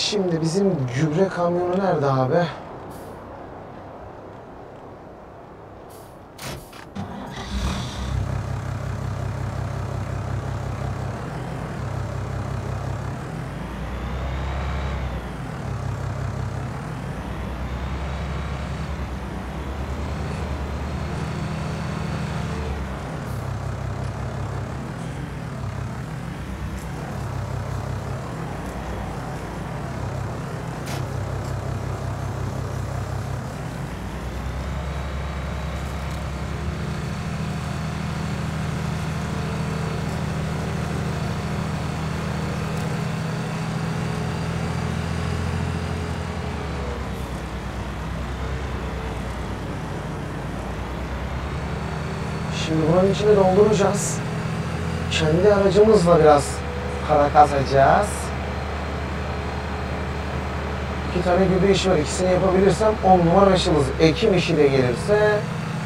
Şimdi bizim gübre kamyonu nerede abi? Şimdi buranın içine dolduracağız. Kendi aracımızla biraz para kazacağız. 2 tane gübre işi var. İkisini yapabilirsem 10 numara aşılız. Ekim işi de gelirse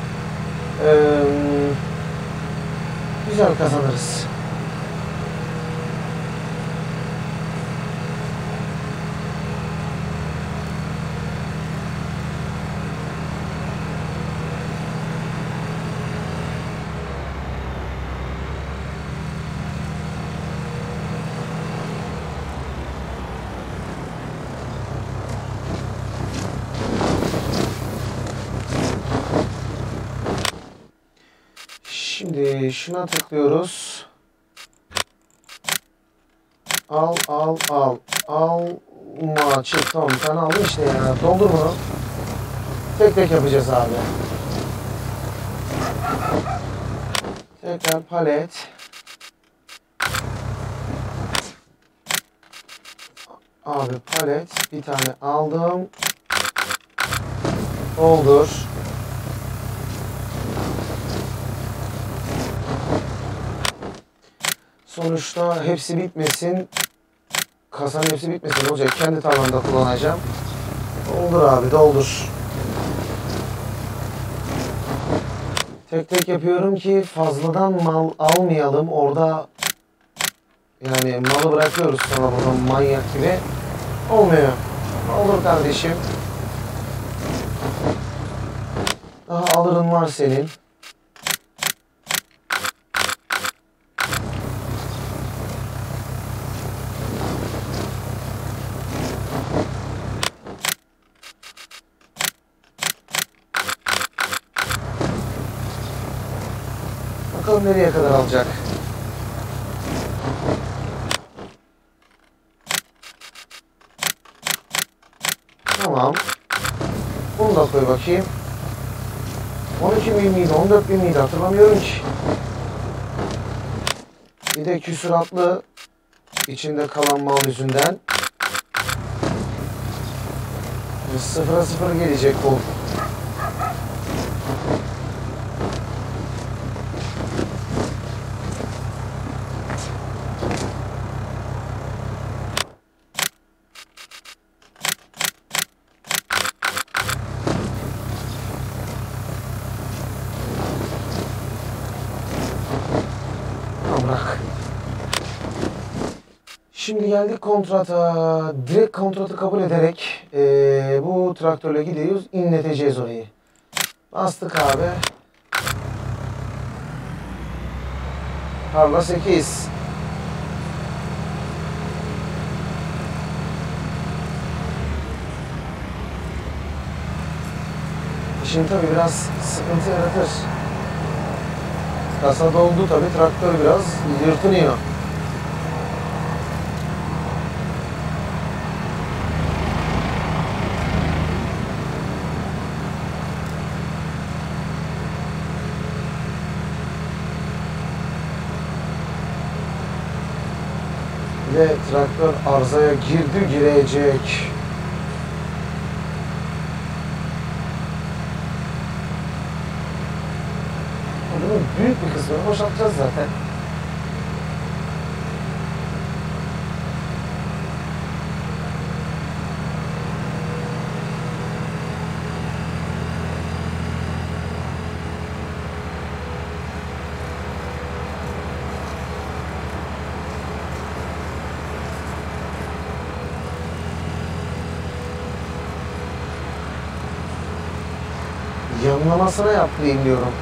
güzel kazanırız. Şimdi şuna tıklıyoruz. Al. Alma çık. Tamam, bir tane aldım işte ya. Doldur bunu. Tek tek yapacağız abi. Tekrar palet. Abi palet. Bir tane aldım. Doldur. Sonuçta hepsi bitmesin. Kasanın hepsi bitmesin. Olacak. Kendi tarlamda kullanacağım. Doldur abi, doldur. Tek tek yapıyorum ki fazladan mal almayalım. Orada yani malı bırakıyoruz sonra burada manyak gibi. Olmuyor. Doldur kardeşim. Daha alırın var senin. Bakalım nereye kadar alacak. Tamam. Bunu da koy bakayım. 12 bin miydi, 14 bin miydi hatırlamıyorum ki. Bir de küsuratlı içinde kalan mal yüzünden. Sıfıra sıfır gelecek bu. Bırak. Şimdi geldik kontrata. Direkt kontratı kabul ederek bu traktörle gidiyoruz. İnleteceğiz orayı. Bastık abi. Tarla 8. Şimdi tabii biraz sıkıntı yaratır. Kasa doldu tabii, traktör biraz yırtınıyor. Ve traktör arızaya girecek. Bunun büyük bir kısmını boşaltacağız zaten. yanlamasına yaptırayım diyorum.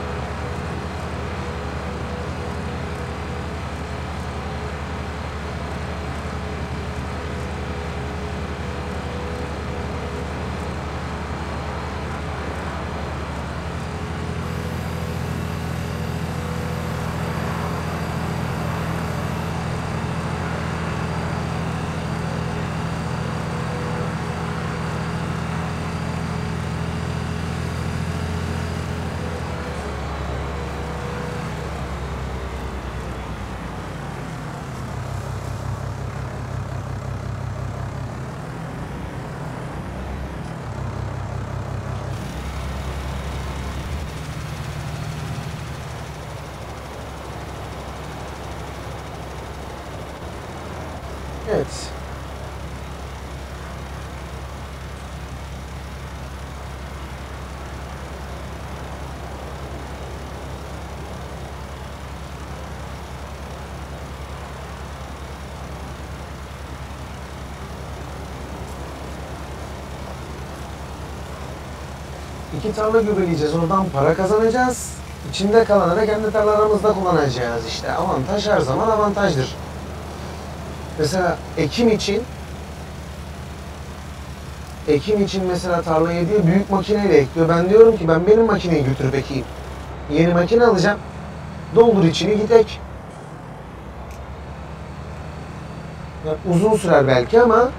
Evet. İki tarla gübreleyeceğiz. Oradan para kazanacağız. İçinde kalanı da kendi tarlalarımızda kullanacağız işte. Avantaj her zaman avantajdır. Mesela ekim için mesela tarlayı diye büyük makineyle ekliyor. Ben diyorum ki ben benim makineyi götürüp ekeyim. Yeni makine alacağım. Doldur içini git ek. Yani uzun sürer belki ama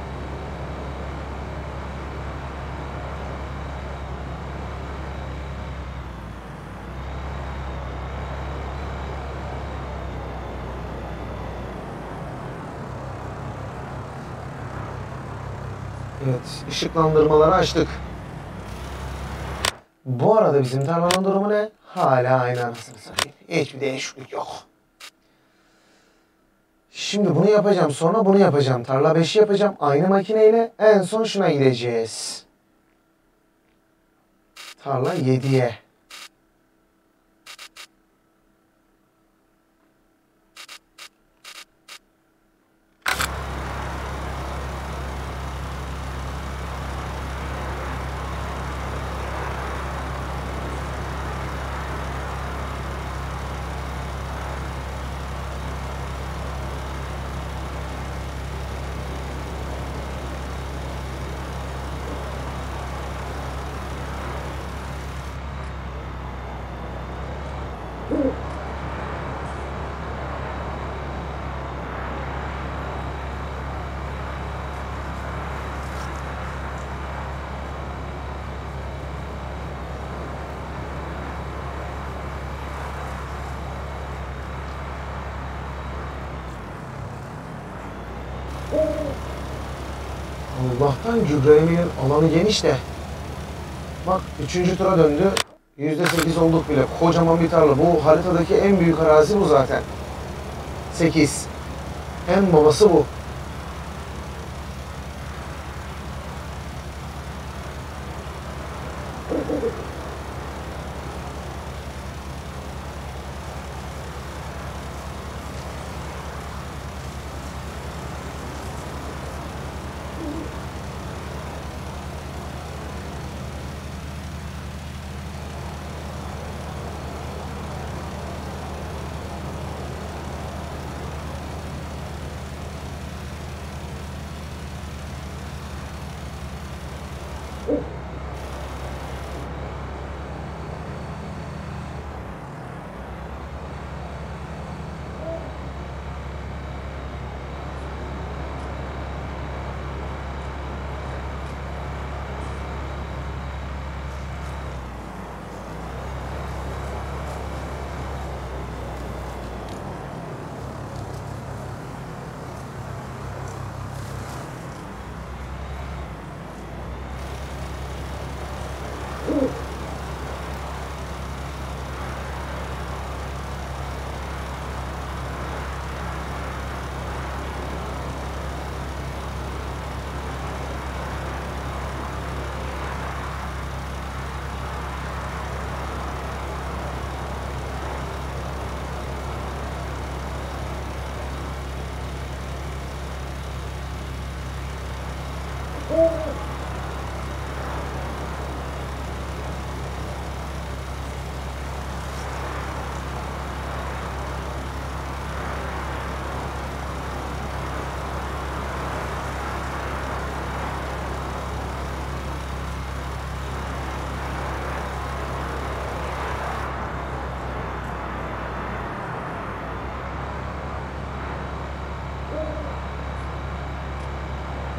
evet, ışıklandırmaları açtık. Bu arada bizim tarlanın durumu ne? Hala aynı anasını satayım. Hiçbir değişiklik yok. Şimdi bunu yapacağım, sonra bunu yapacağım. Tarla 5'i yapacağım aynı makineyle. En son şuna gideceğiz. Tarla 7'ye. Allah'tan gübrelemenin alanı geniş de. Bak 3. tura döndü. %8 olduk bile. Kocaman bir tarla. Bu haritadaki en büyük arazi bu zaten. 8. En babası bu.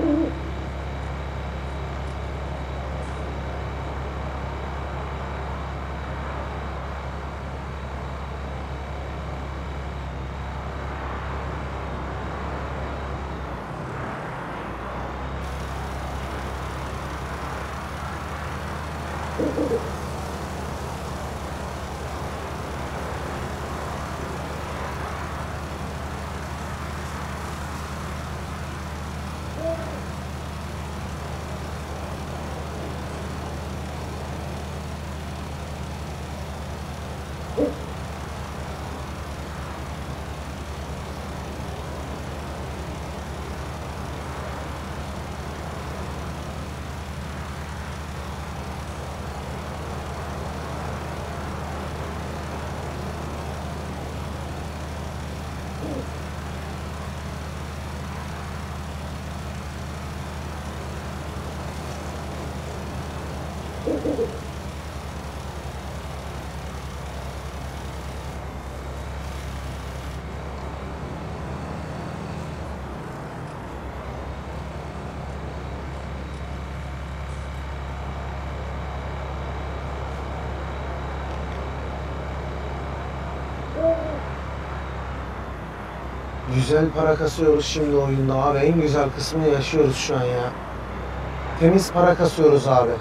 Güzel para kasıyoruz şimdi oyunda abi. En güzel kısmını yaşıyoruz şu an ya. Temiz para kasıyoruz abi.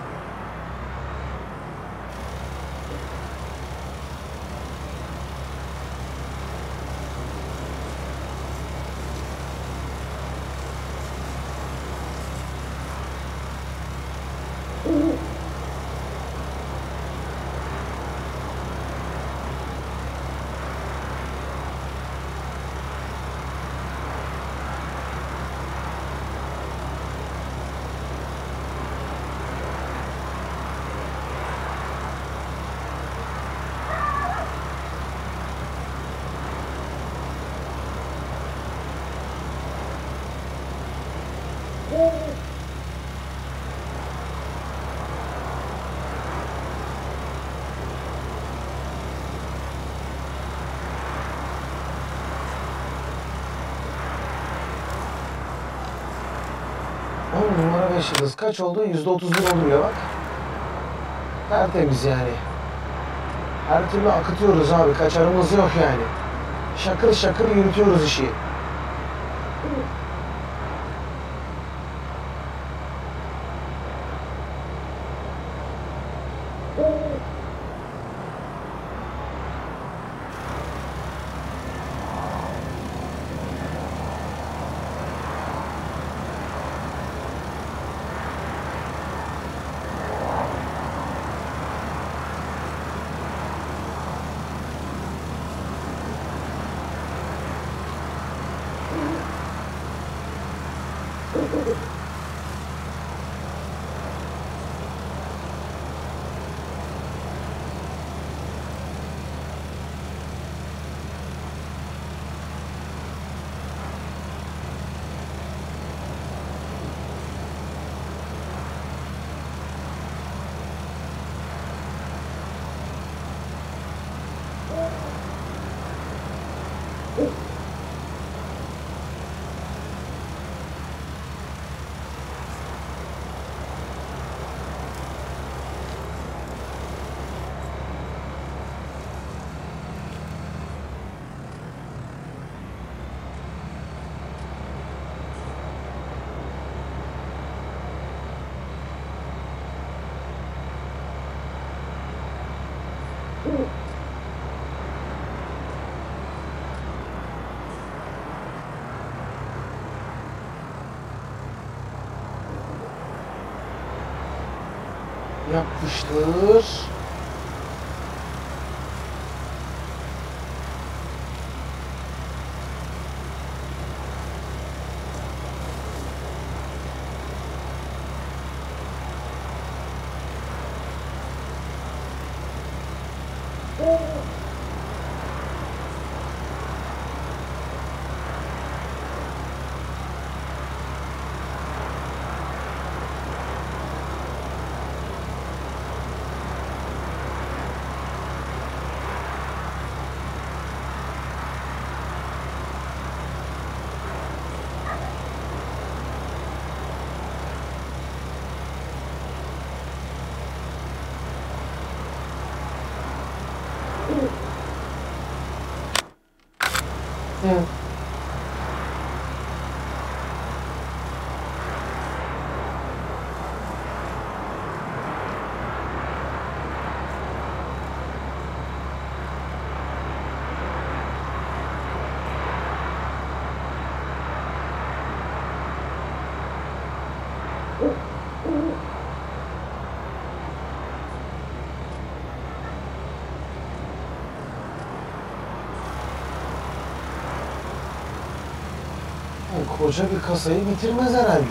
Numara 5 yıldız. Kaç oldu? %31 oluyor bak. Tertemiz yani. Her türlü akıtıyoruz abi. Kaçarımız yok yani. Şakır şakır yürütüyoruz işi. Yapmıştır. Hı. Koca bir kasayı bitirmez herhalde.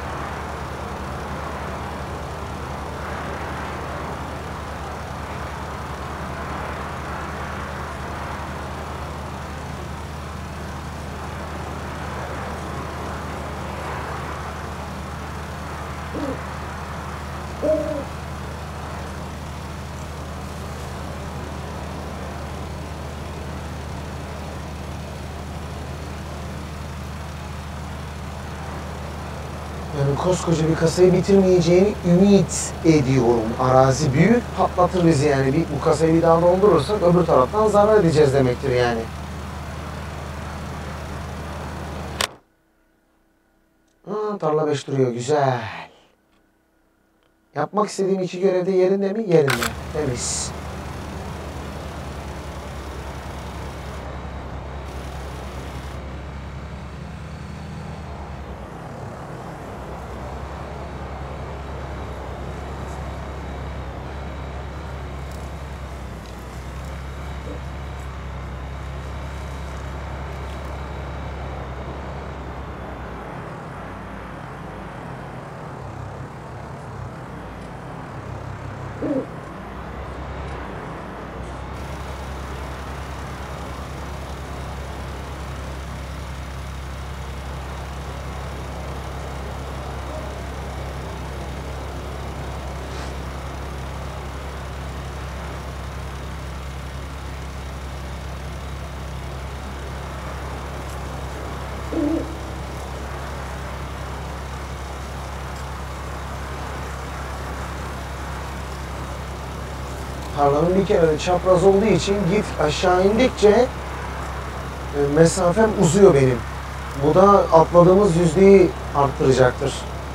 Yani koskoca bir kasayı bitirmeyeceğini ümit ediyorum. Arazi büyük, patlatır bizi yani. Bu kasayı bir daha doldurursak öbür taraftan zarar edeceğiz demektir yani. Tarla 5 duruyor, güzel. Yapmak istediğim 2 görevde yerinde mi? Yerinde. Temiz. Tarlanın bir kere de çapraz olduğu için git aşağı indikçe mesafem uzuyor benim. Bu da atladığımız yüzdeyi arttıracaktır.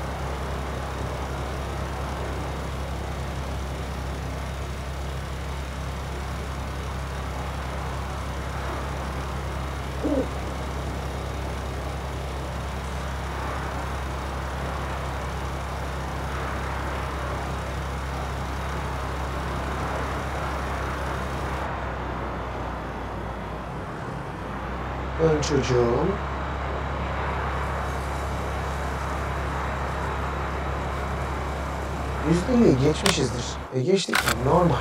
Ön çocuğum. %50'yi geçmişizdir. Geçtik mi? Normal.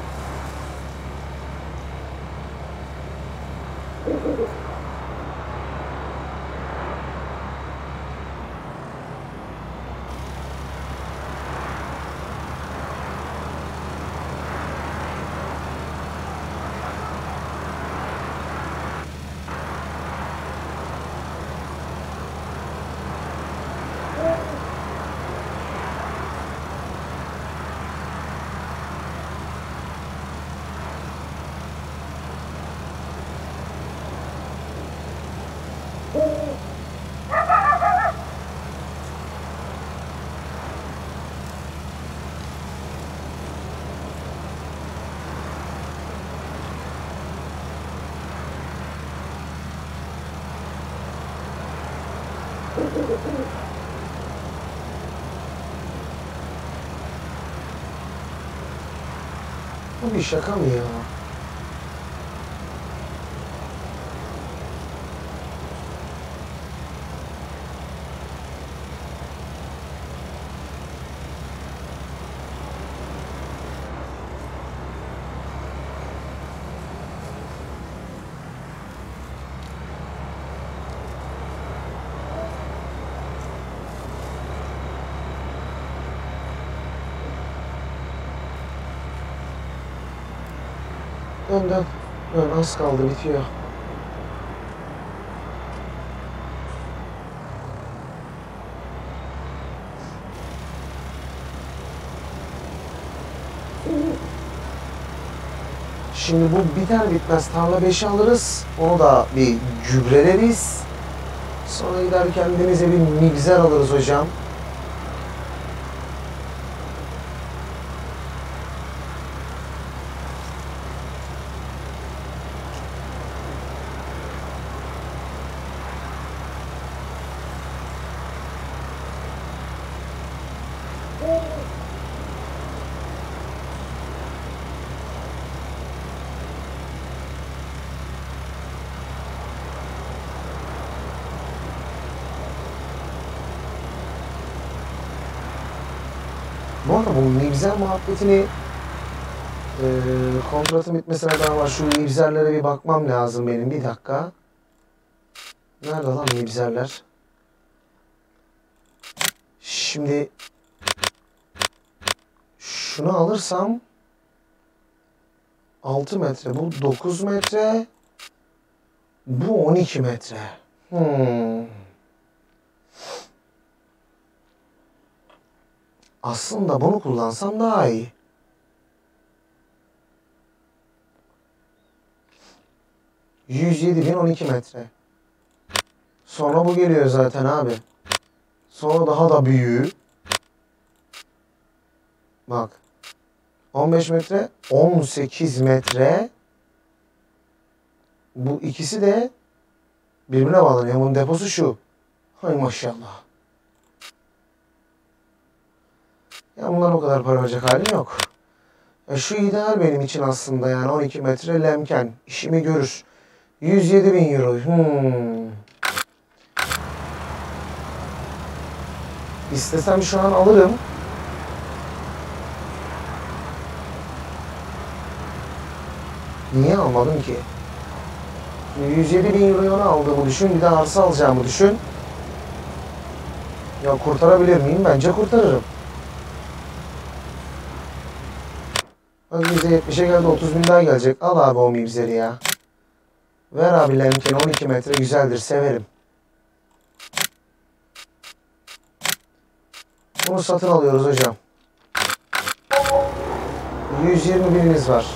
Bu bir şaka mı ya? Dön. Dön, az kaldı, bitiyor. Şimdi bu biter bitmez tarla 5'i alırız. Onu da bir gübreleriz. Sonra gider kendimize bir migzer alırız hocam. Bu arada bu mibzer muhabbetini kontratın bitmesine daha var. Şu mibzerlere bir bakmam lazım benim. Bir dakika. Nerede lan mibzerler? Şimdi şunu alırsam 6 metre. Bu 9 metre. Bu 12 metre. Aslında bunu kullansam daha iyi. ...107.012 metre. Sonra bu geliyor zaten abi. Sonra daha da büyüğü. Bak. 15 metre, 18 metre. Bu ikisi de birbirine bağlanıyor. Bunun deposu şu. Hay maşallah. Ya bunlar o kadar para verecek halim yok. Şu ideal benim için aslında yani 12 metre lemken. İşimi görür. 107.000 euro. İstesem şu an alırım. Niye almadım ki? 107.000 euroyu ona aldığımı düşün. Bir de arsa alacağımı düşün. Ya kurtarabilir miyim? Bence kurtarırım. Hadi %70'e geldi. 30.000 daha gelecek. Al abi o mibzeri ya. Ver abi lemkeni 12 metre. Güzeldir. Severim. Bunu satın alıyoruz hocam. 120.000'imiz var.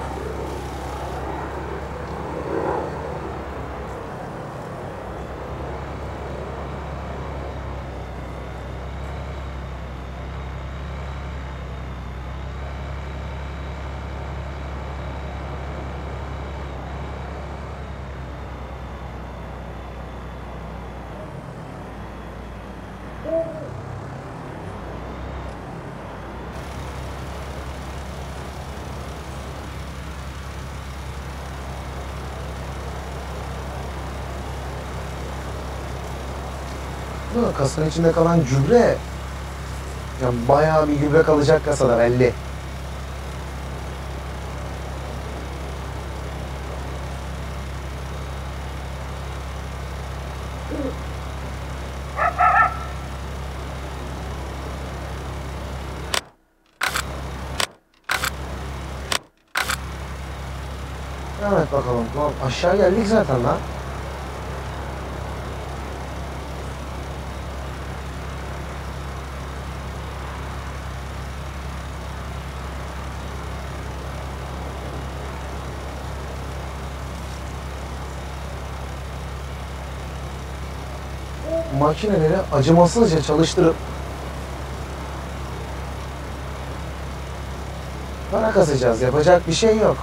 Kasanın içinde kalan gübre, yani bayağı bir gübre kalacak kasada belli. Evet bakalım. Lan aşağı geldik zaten lan. Makineleri acımasızca çalıştırıp para kasacağız. Yapacak bir şey yok.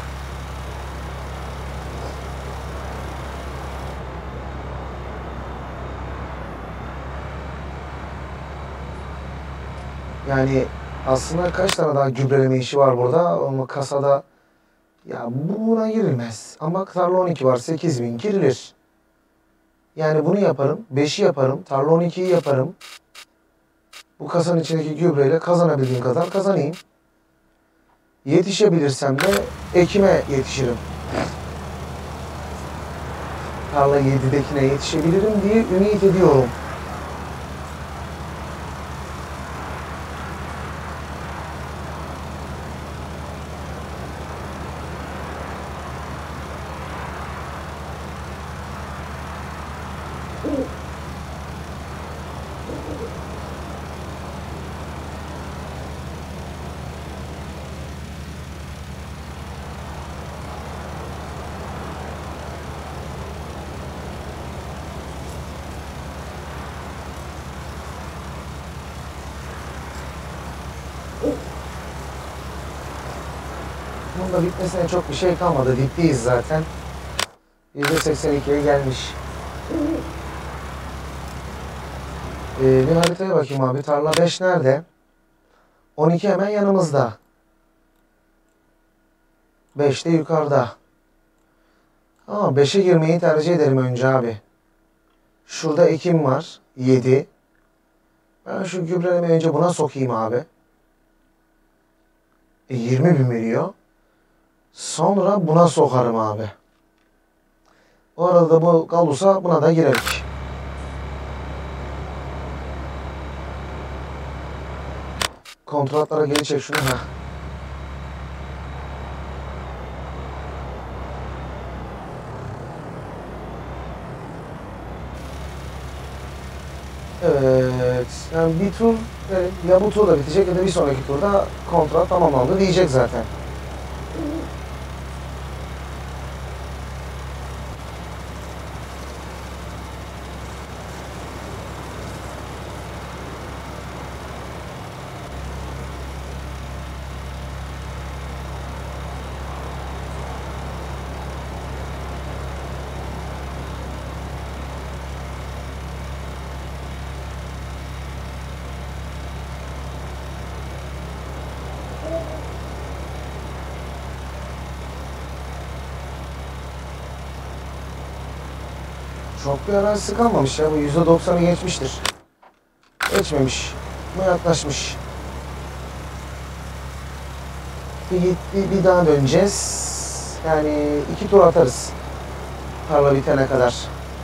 Yani aslında kaç tane daha gübreleme işi var burada ama kasada ya buna girilmez. Ama tarla 12 var 8.000 girilir. Yani bunu yaparım, 5'i yaparım, tarla 12'yi yaparım. Bu kasanın içindeki gübreyle kazanabildiğim kadar kazanayım. Yetişebilirsem de ekime yetişirim. Tarla 7'dekine yetişebilirim diye ümit ediyorum. Tarla bitmesine çok bir şey kalmadı. Dipteyiz zaten. %82'ye gelmiş. Bir haritaya bakayım abi. Tarla 5 nerede? 12 hemen yanımızda. 5 de yukarıda. Ama 5'e girmeyi tercih ederim önce abi. Şurada ekim var. 7. Ben şu gübrelemeyi önce buna sokayım abi. 20 bin veriyor. Sonra buna sokarım abi. O arada bu kalusa buna da girerik. Kontratlara geri çek şunu. Heh. Evet. Yani bir tur ya bu tur da bitecek ya da bir sonraki turda kontrat tamamlandı diyecek zaten. Çok bir arazisi kalmamış ya. Bu %90'ı geçmiştir. Geçmemiş. Ama yaklaşmış. Bir daha döneceğiz. Yani 2 tur atarız. Tarla bitene kadar.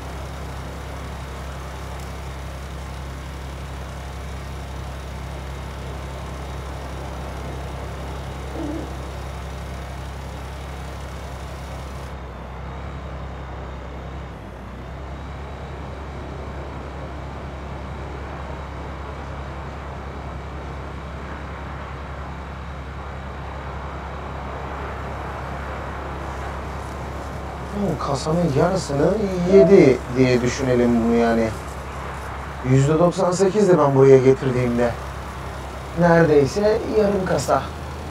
Kasanın yarısını yedi diye düşünelim bunu yani. %98'di ben buraya getirdiğimde. Neredeyse yarım kasa.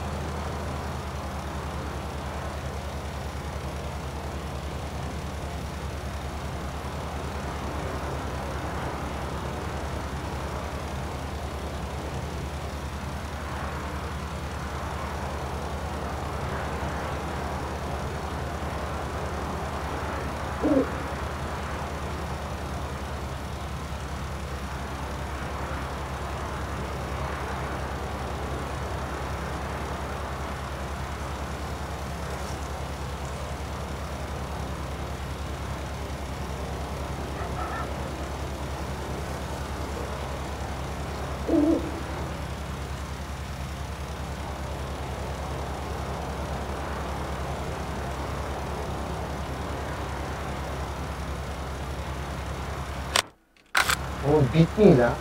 Oğlum bitmiyor la.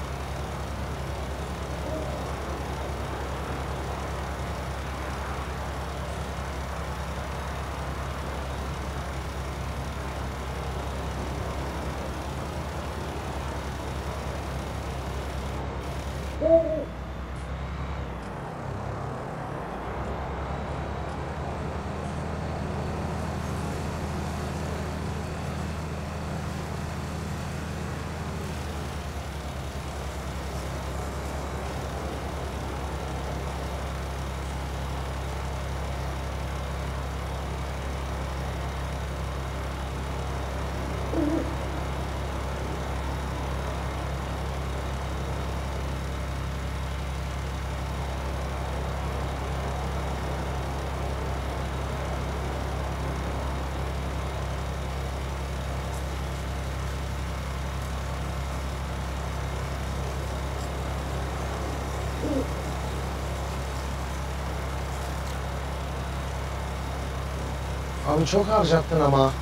Abi çok harcattın ama.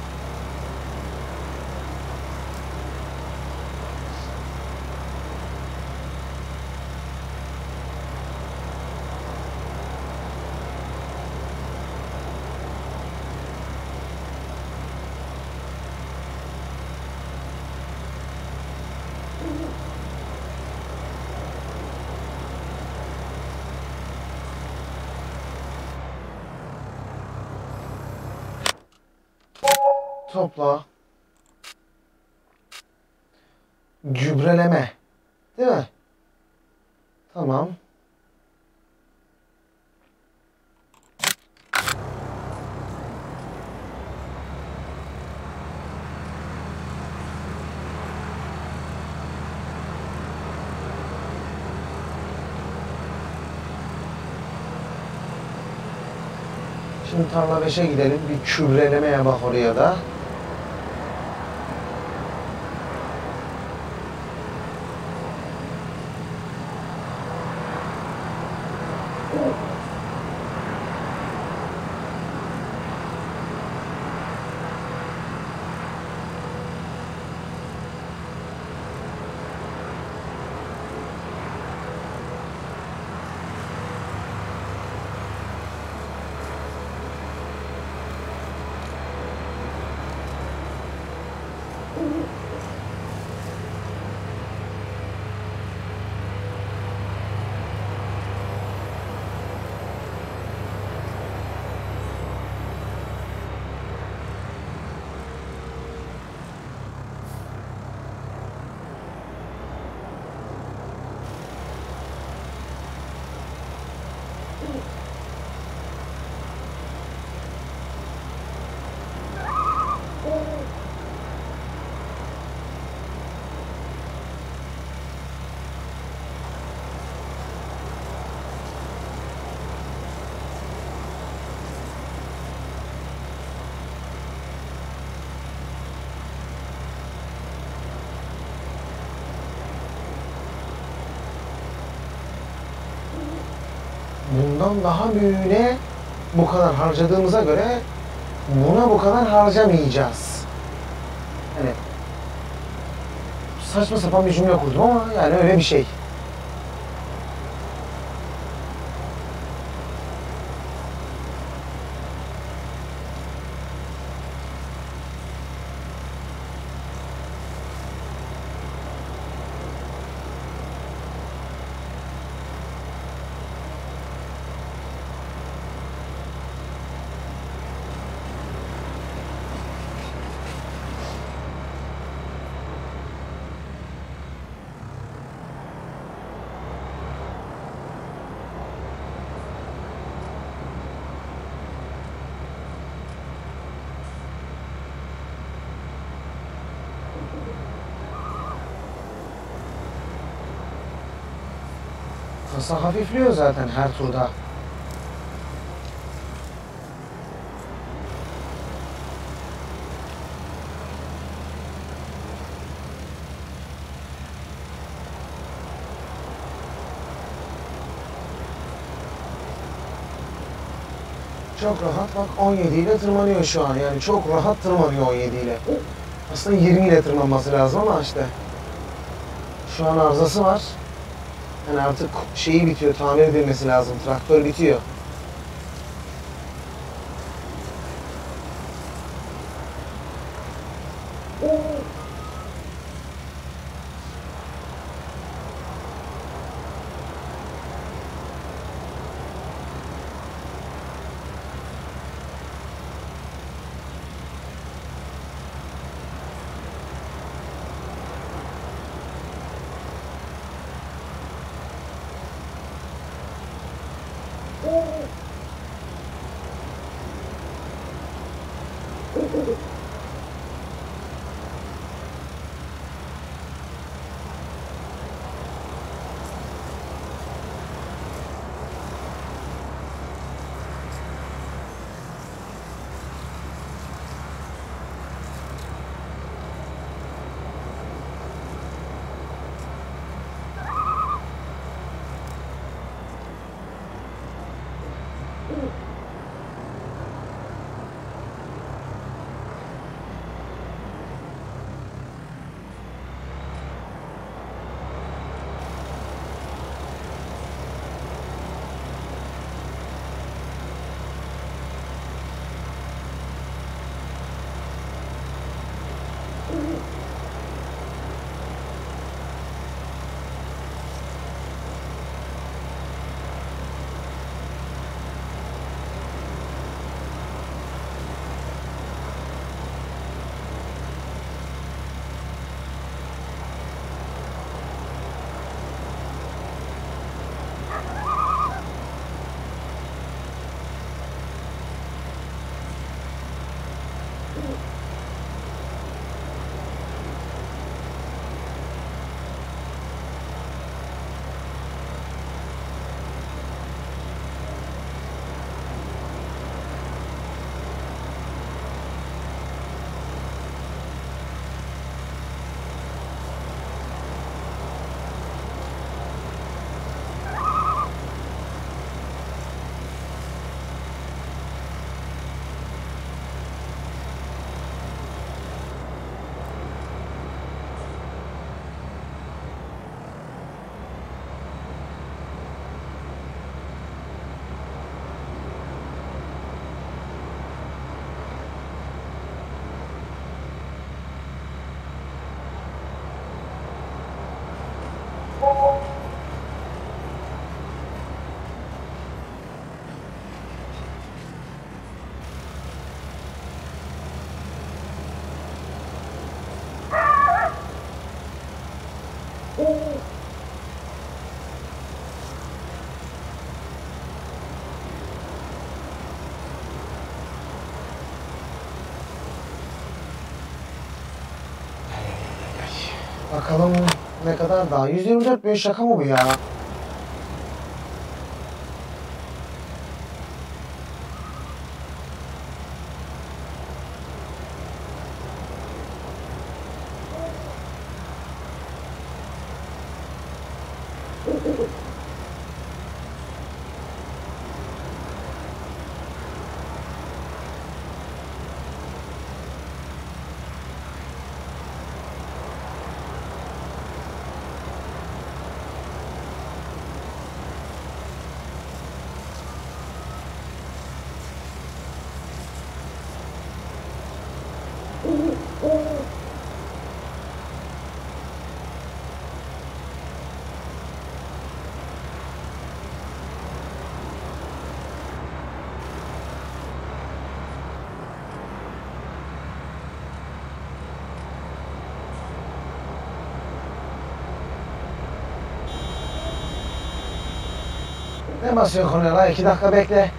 Topla. Gübreleme. Değil mi? Tamam. Şimdi tarla 5'e gidelim. Bir kübrelemeye bak oraya da. Bundan daha büyüğüne bu kadar harcadığımıza göre buna bu kadar harcamayacağız. Yani saçma sapan bir cümle kurdum ama yani öyle bir şey. Kasa hafifliyor zaten her turda. Çok rahat bak 17 ile tırmanıyor şu an. Yani çok rahat tırmanıyor 17 ile. Aslında 20 ile tırmanması lazım ama işte. Şu an arızası var. Yani artık şeyi bitiyor, tamir edilmesi lazım. Traktör bitiyor. Bakalım ne kadar daha. 124 bin, şaka mı bu ya? Ne basıyor konuya la? 2 dakika bekle.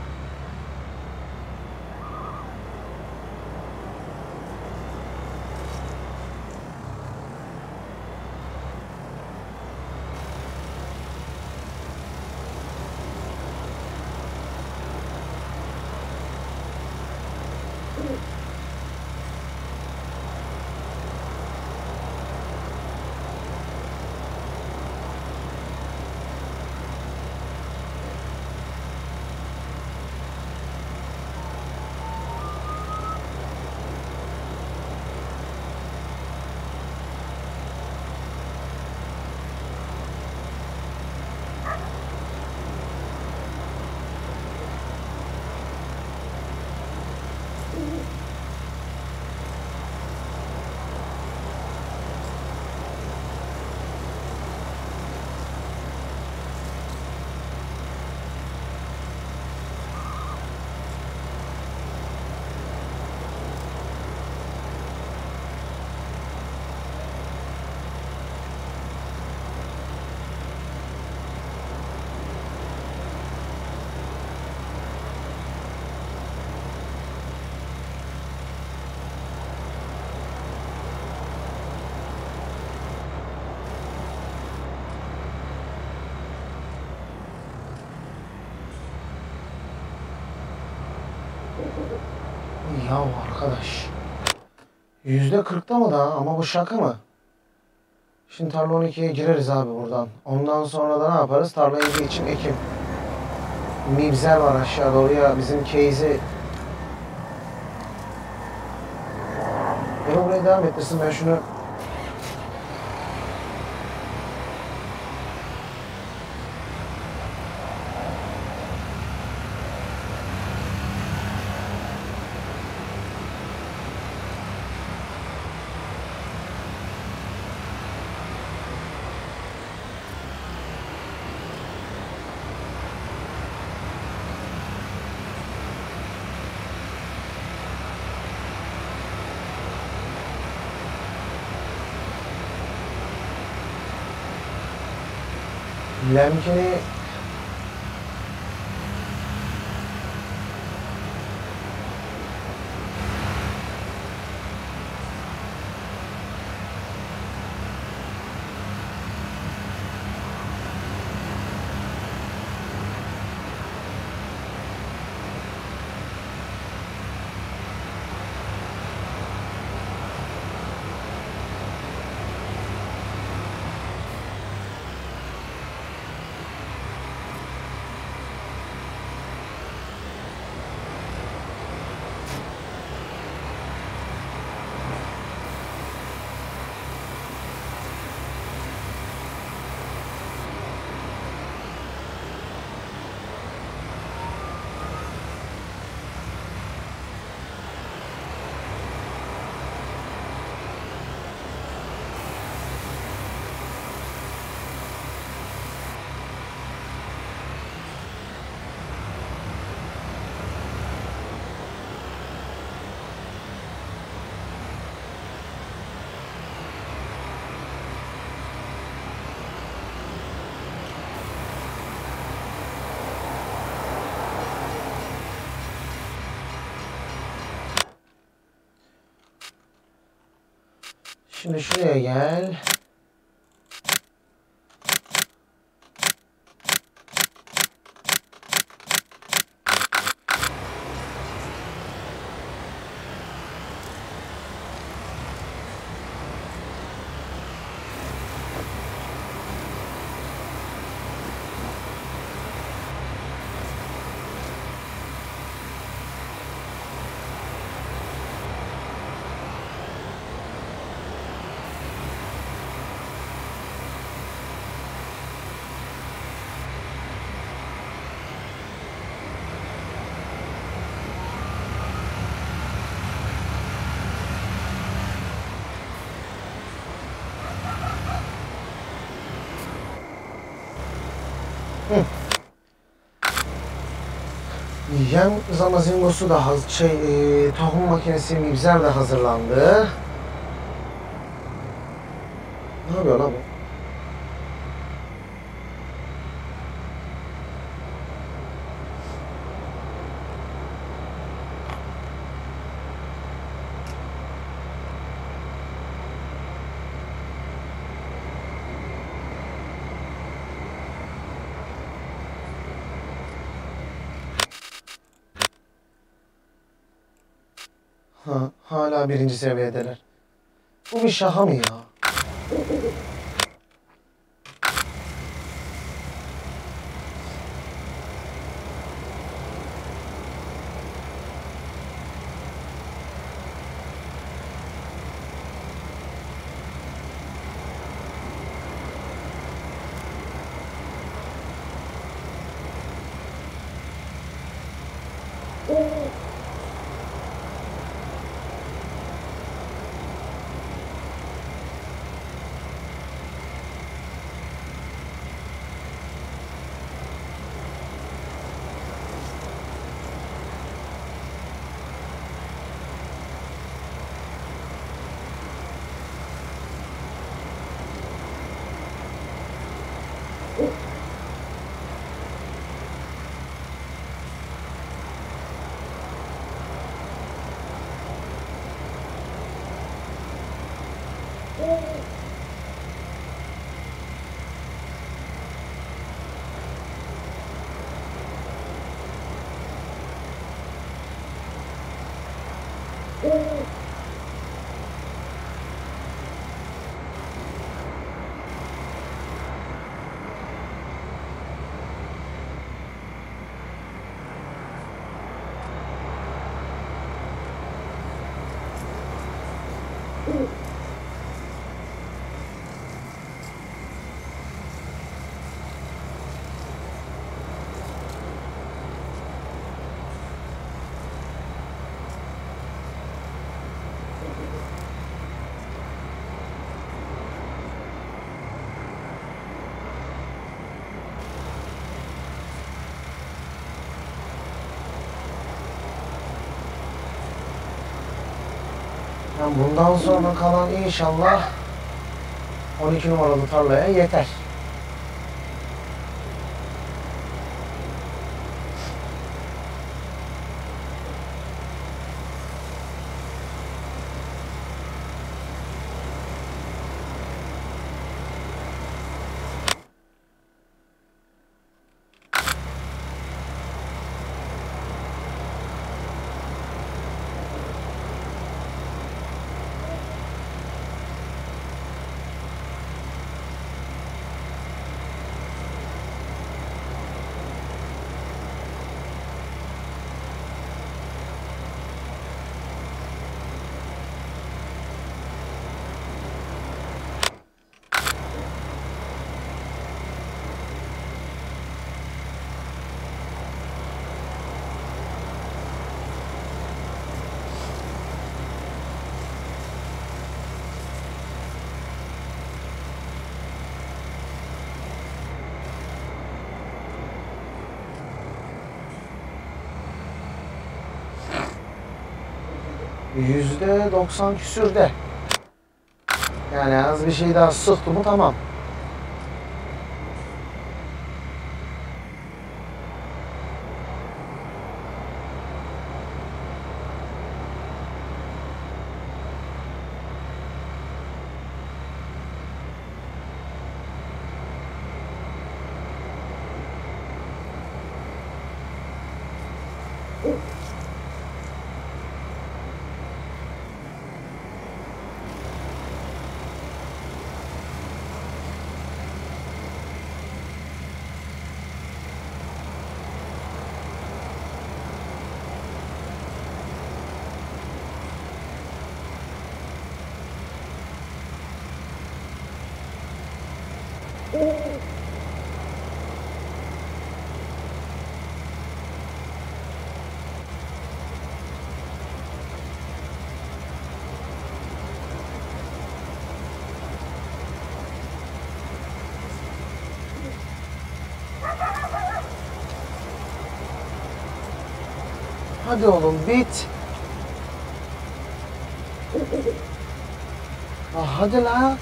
Ya arkadaş. %40'ta mı daha? Ama bu şaka mı? Şimdi tarla 12'ye gireriz abi buradan. Ondan sonra da ne yaparız? Tarlayı için ekim. Mibzer var aşağı doğru ya. Bizim case'i. Beni buraya devam ettirsin. Ben şunu... Lemkeni Şimdi şuraya gel. Yem zamazingosu da tohum makinesi mibzer de hazırlandı. Ne yapıyor lan bu? Ha, hala birinci seviyedeler. Bu bir şaka mı ya? Yani bundan sonra kalan inşallah 12 numaralı tarlaya yeter. %90 küsürde. Yani az bir şey daha sıktı mı tamam. Hadi oğlum bit. Ah, hadi la.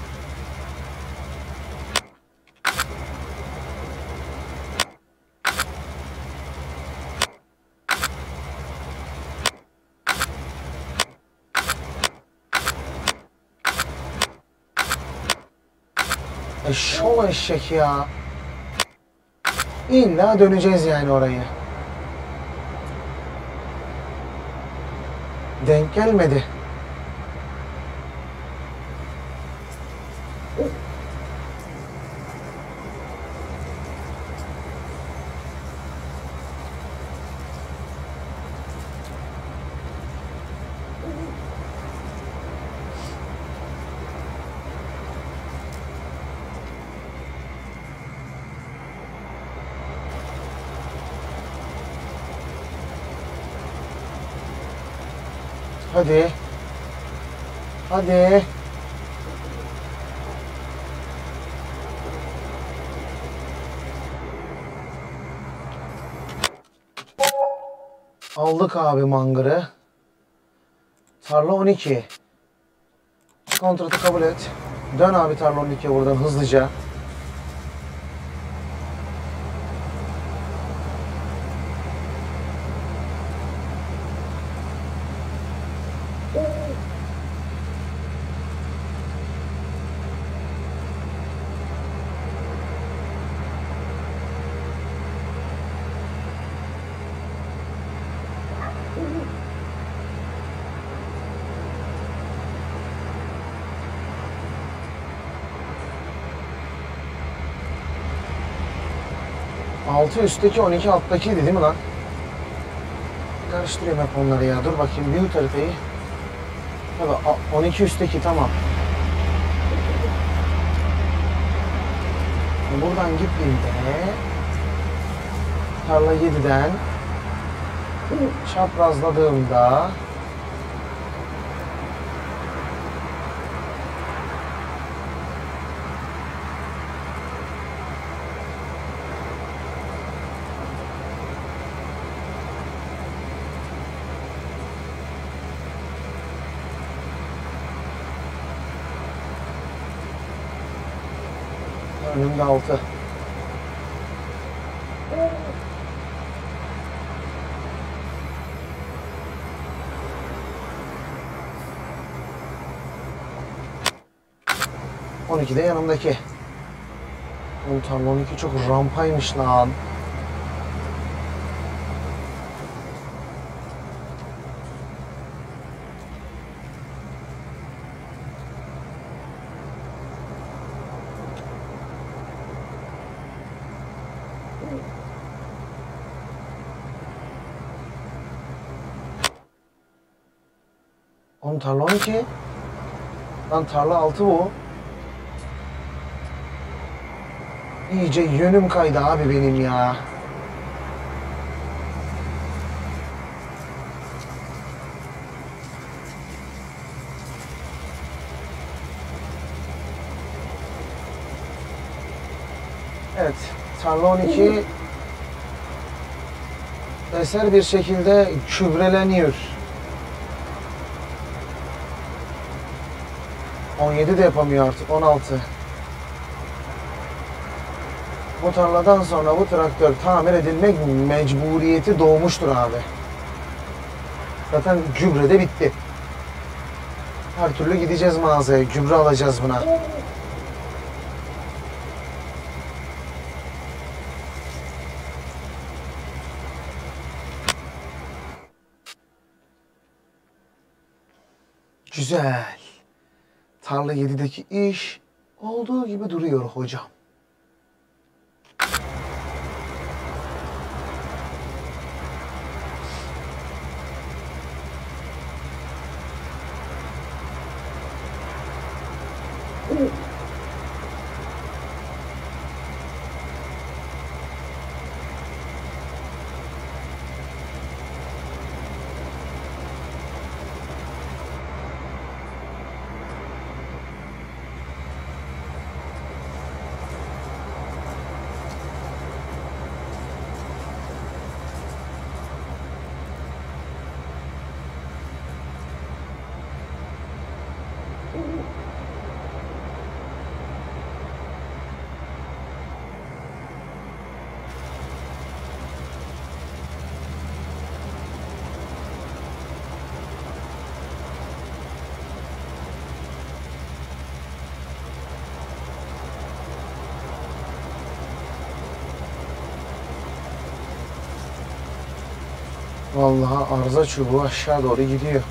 Eşşoğlu eşek ya. İlla döneceğiz yani orayı. Denk gelmedi. Hadi. Hadi. Aldık abi mangırı. Tarla 12. Kontratı kabul et. Dön abi tarla 12'ye buradan hızlıca. Altı üstteki 12 alttakiydi değil mi lan? Karıştırıyorum hep onları ya. Dur bakayım büyük haritayı. Tabii 12 üstteki tamam. Buradan gittiğimde tarla 7'den çaprazladığımda önümde 6. ...12 de yanımdaki. Tam 12 çok rampaymış lan. Oğlum tarla 12. Lan tarla 6 bu. İyice yönüm kaydı abi benim ya. Evet, tarla 12 eser bir şekilde kübreleniyor. 17 de yapamıyor artık, 16. Bu tarladan sonra bu traktör tamir edilmek mecburiyeti doğmuştur abi. Zaten gübre de bitti. Her türlü gideceğiz mağazaya, gübre alacağız buna. Güzel. Tarla 7'deki iş olduğu gibi duruyor hocam. Vallahi arıza çubuğu aşağı doğru gidiyor.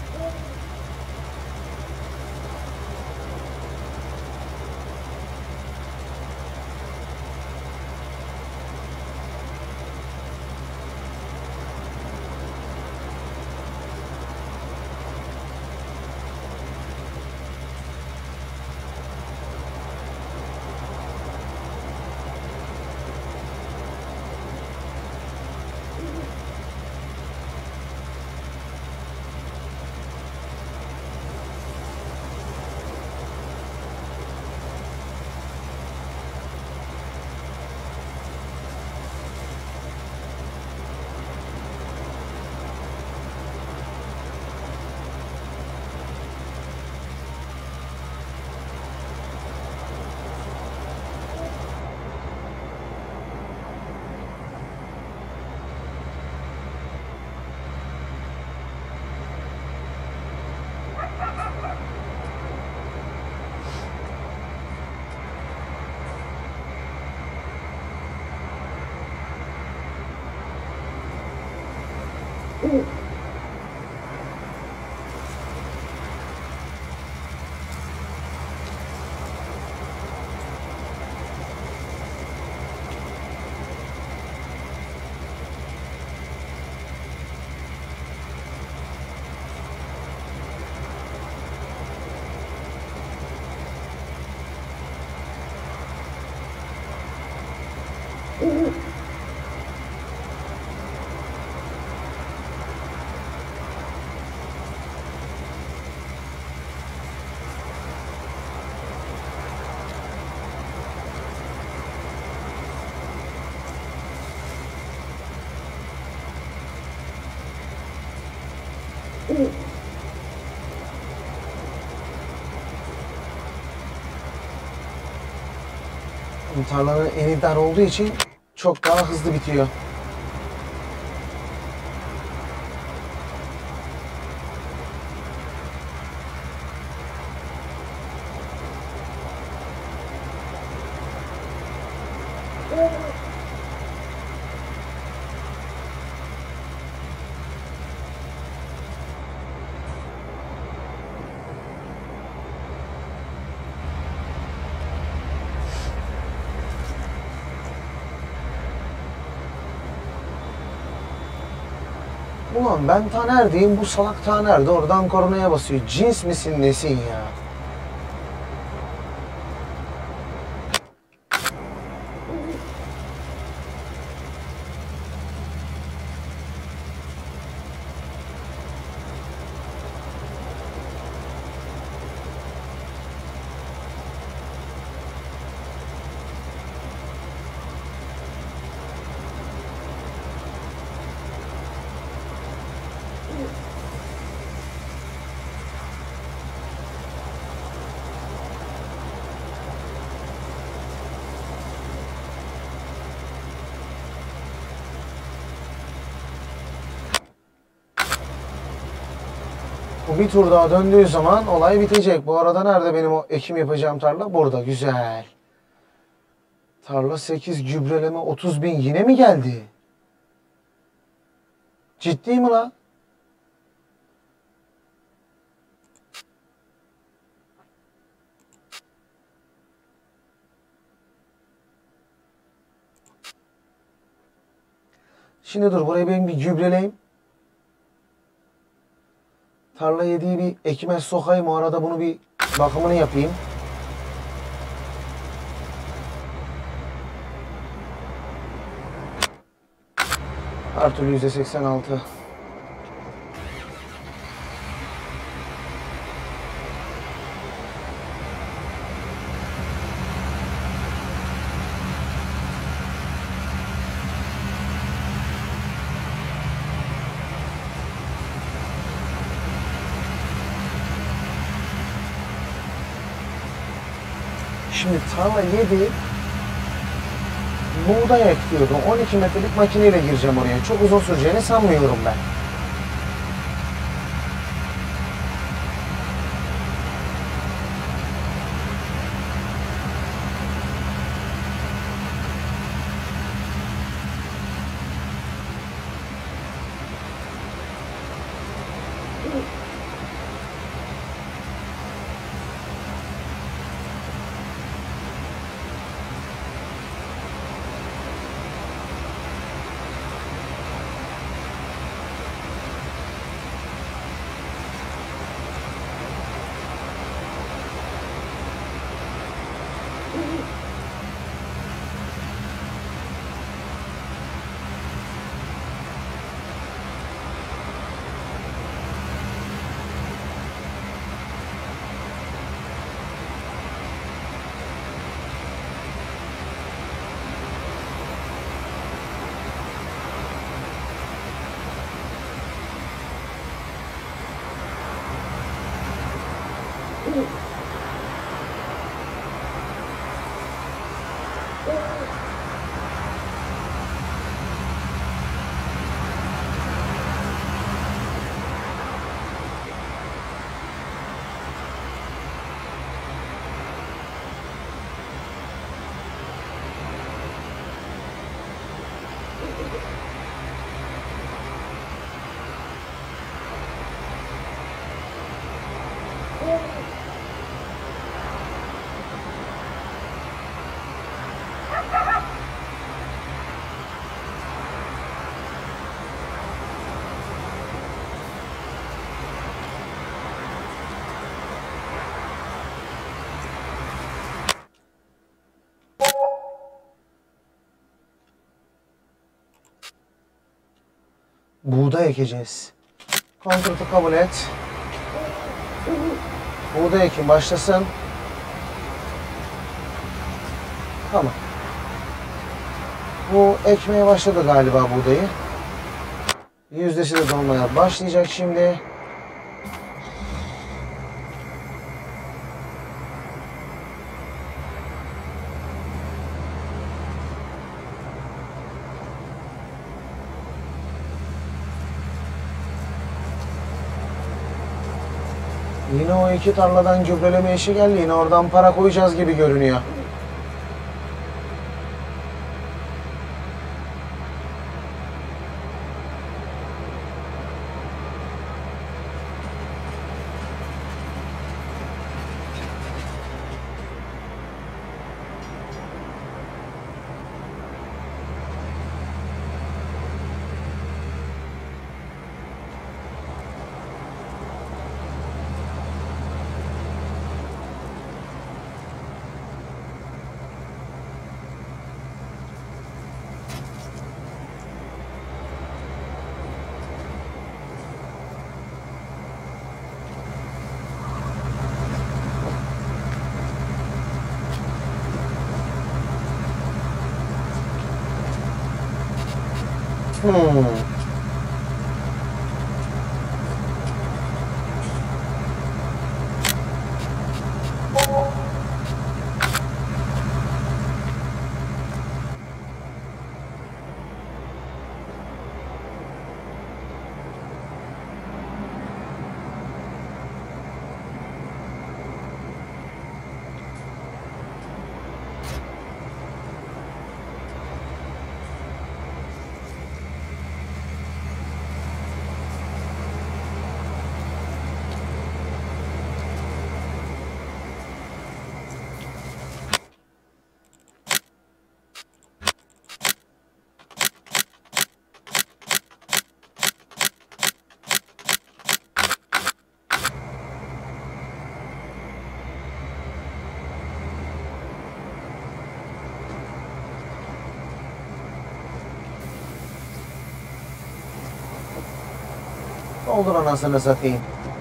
Tarlanın eni dar olduğu için çok daha hızlı bitiyor. Ulan ben Taner'deyim, bu salak Taner de oradan kornaya basıyor. Cins misin nesin ya? Bu bir tur daha döndüğü zaman olay bitecek. Bu arada nerede benim o ekim yapacağım tarla? Burada. Güzel. Tarla 8, gübreleme 30 bin yine mi geldi? Ciddi mi lan? Şimdi dur, burayı ben bir gübreleyeyim. Tarla yediği bir ekime sokayım. O arada bunu bir bakımını yapayım. Her türlü %86. Şimdi tarla yedi. Buğday ekliyordu. 12 metrelik makineyle gireceğim oraya. Çok uzun süreceğini sanmıyorum ben. Buğday ekeceğiz. Kontratı kabul et. Buğday ekim başlasın. Tamam. Bu ekmeye başladı galiba buğdayı. Yüzdesi de dolmaya başlayacak şimdi. Yine o iki tarladan gübreleme işi geldi. Yine oradan para koyacağız gibi görünüyor. Doldur anasını satayım.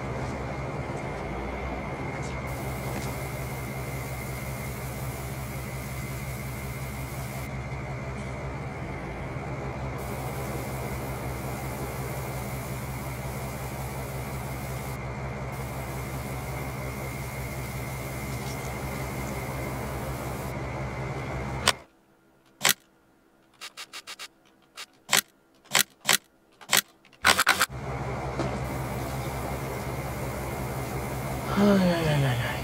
Ay ay ay ay ay.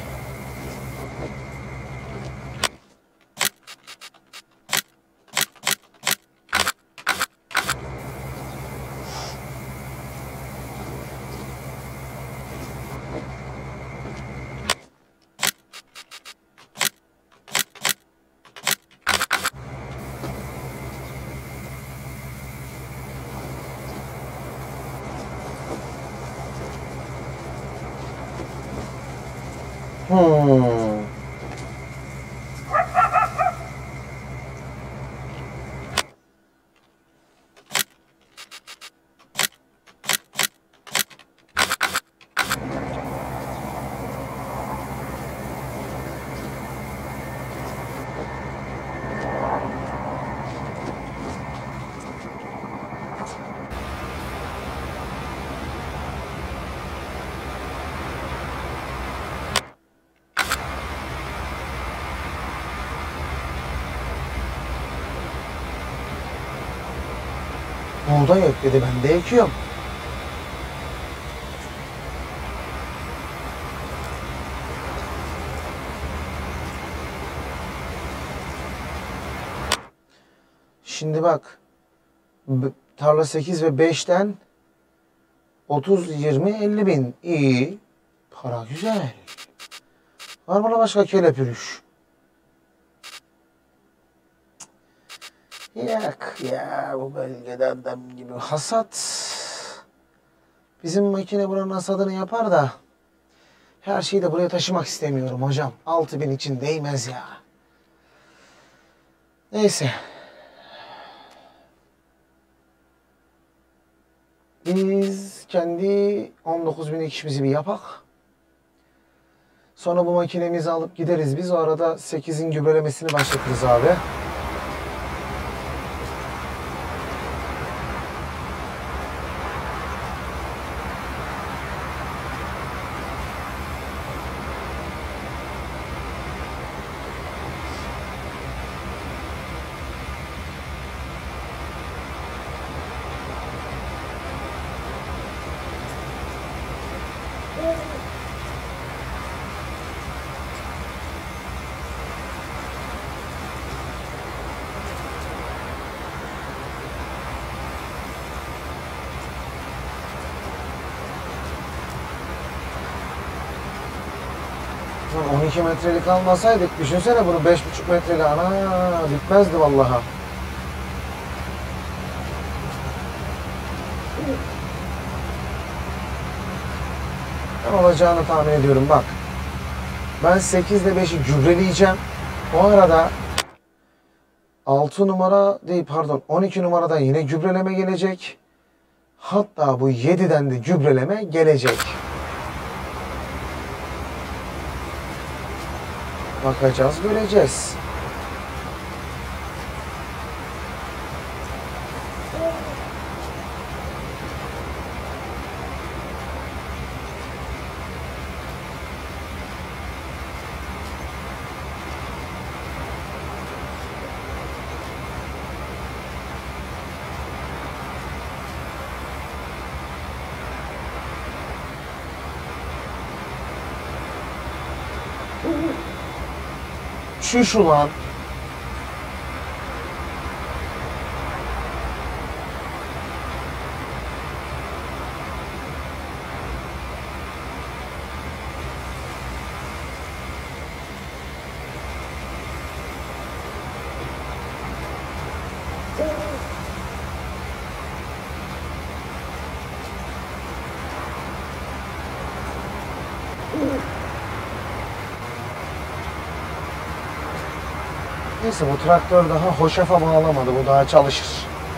Buğday ek dedi, ben de ekiyorum. Şimdi bak, tarla 8 ve 5'ten 30, 20, 50 bin. İyi. Para güzel. Var mı başka kelepürüş? Yak ya, bu bölgede adam gibi hasat. Bizim makine buranın hasadını yapar da her şeyi de buraya taşımak istemiyorum hocam. 6.000 için değmez ya. Neyse. Biz kendi 19.000 işimizi bir yapak. Sonra bu makinemizi alıp gideriz biz. O arada 8'in gübrelemesini başlatırız abi. Lan 12 metrelik almasaydık, düşünsene bunu 5,5 metreli, ana bitmezdi vallahi. Ben olacağını tahmin ediyorum bak. Ben 8 ile 5'i gübreleyeceğim. O arada 6 numara değil, pardon 12 numaradan yine gübreleme gelecek. Hatta bu 7'den de gübreleme gelecek. Bakacağız, göreceğiz. Şuş ulan. Neyse, bu traktör daha hoşafa bağlamadı. Bu daha çalışır.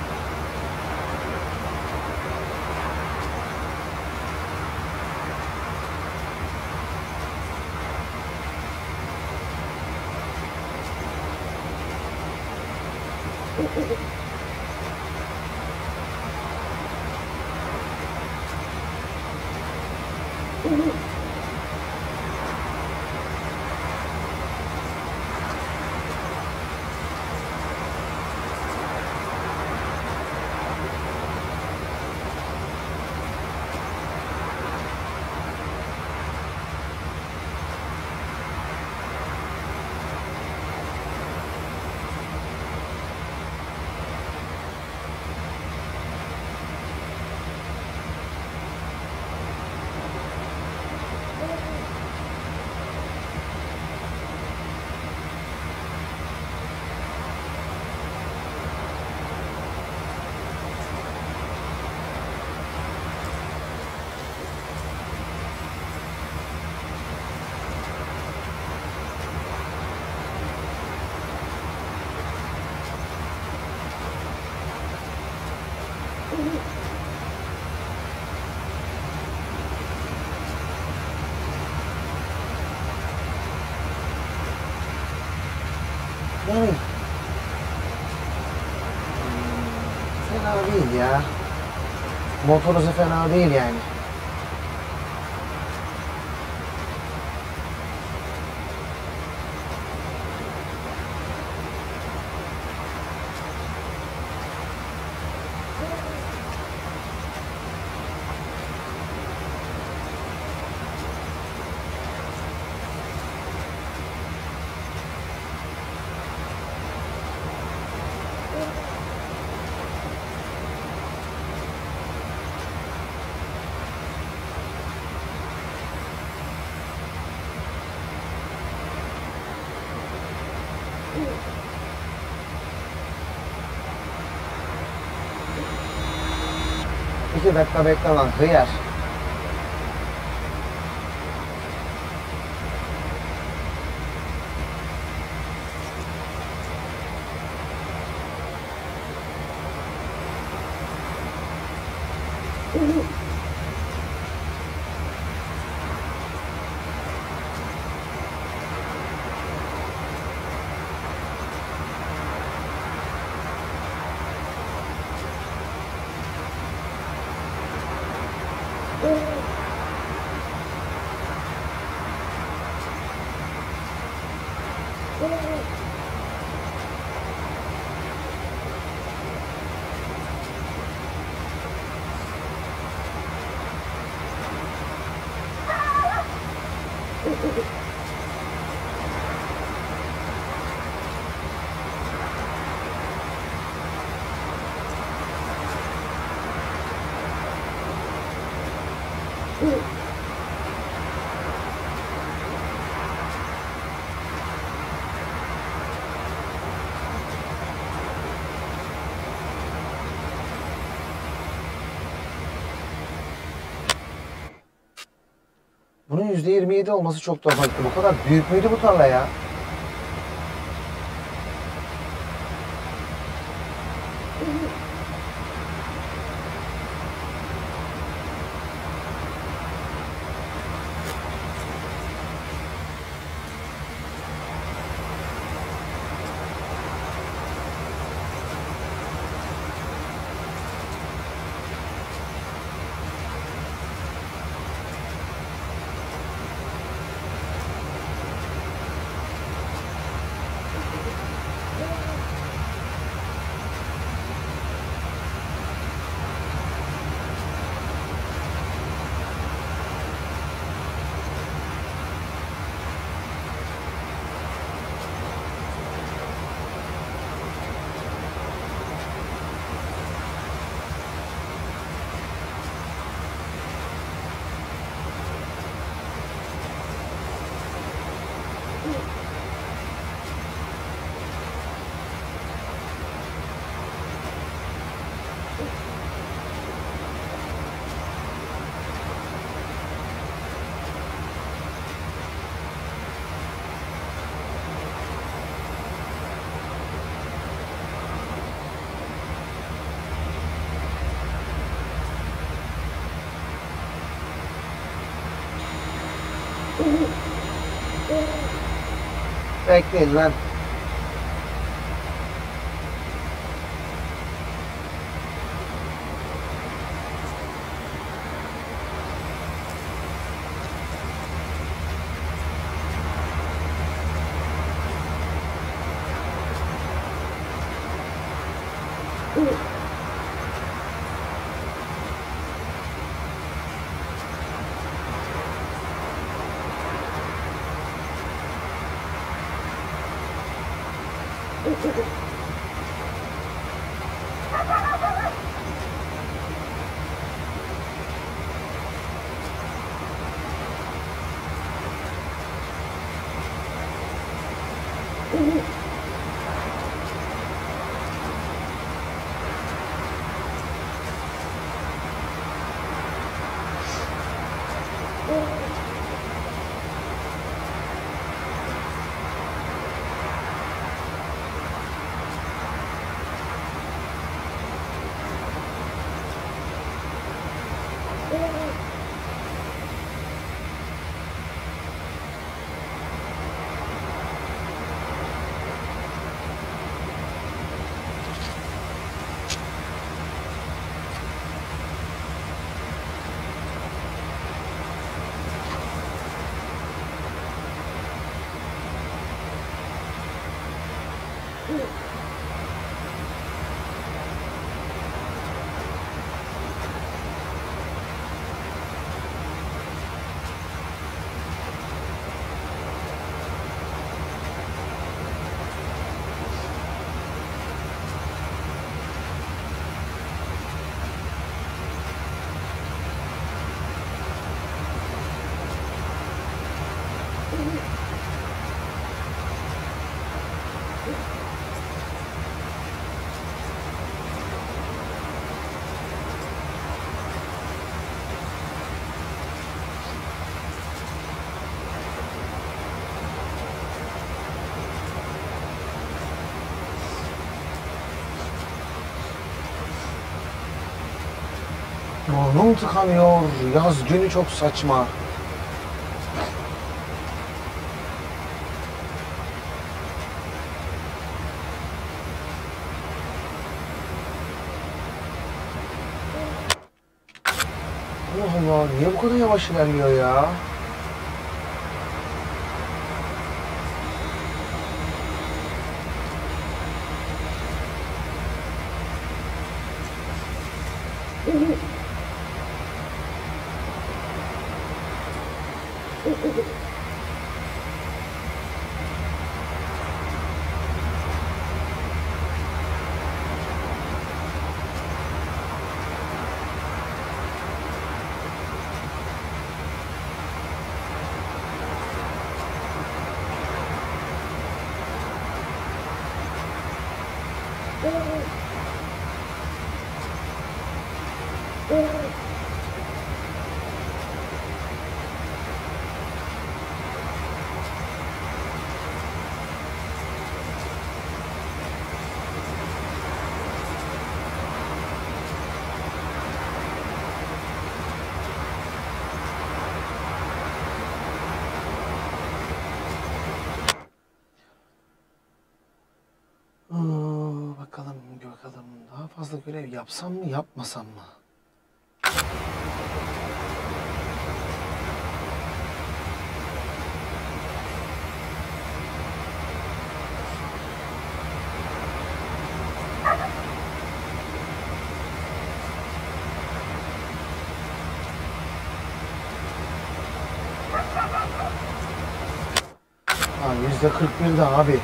Yani fena değil ya. Motoruzu fena değil yani. İki dakika bekle lan hıyar. Bunun %27 olması çok tuhaf. Bu kadar büyük müydü bu tarla ya? Bekleyin lan. Burnum tıkanıyor. Yaz günü çok saçma. Allah Allah, niye bu kadar yavaş ilerliyor ya? Bakalım daha fazla görev yapsam mı yapmasam mı? %41 de abi.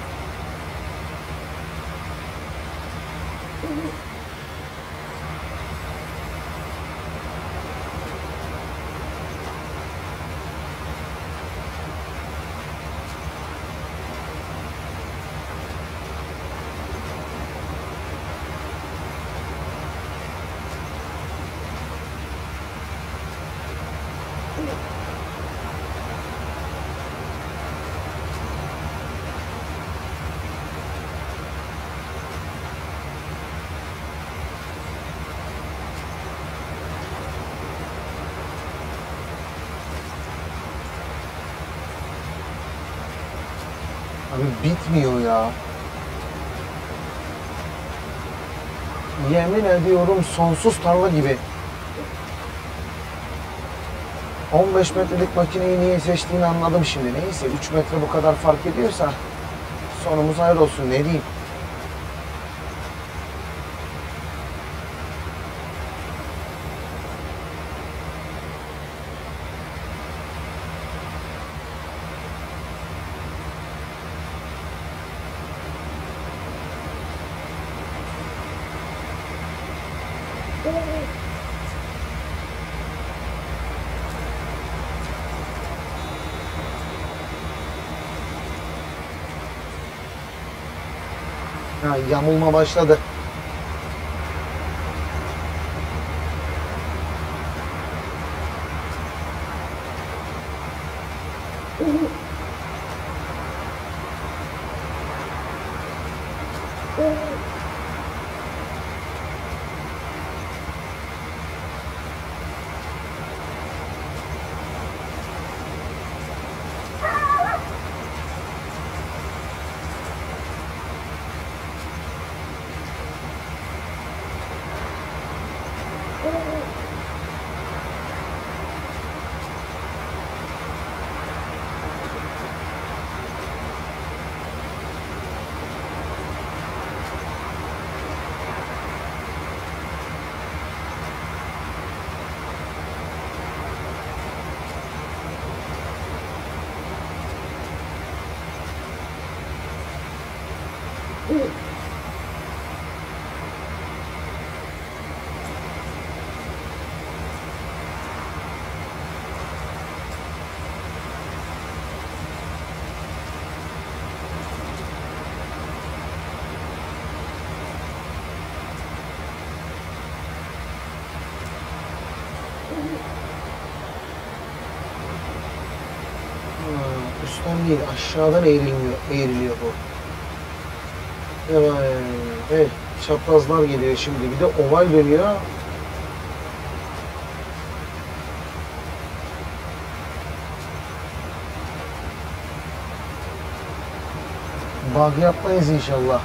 Abi bitmiyor ya. Yemin ediyorum sonsuz tarla gibi. 15 metrelik makineyi niye seçtiğini anladım şimdi. Neyse 3 metre bu kadar fark ediyorsa sonumuz hayır olsun, ne diyeyim. Ha, yamulma başladı. Üstten değil, aşağıdan eğriliyor bu. Evet, çaprazlar geliyor şimdi. Bir de oval dönüyor. Bug yapmayız inşallah.